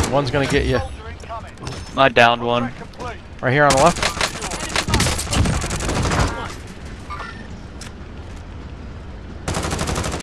One's gonna get you. I downed one. Right here on the left.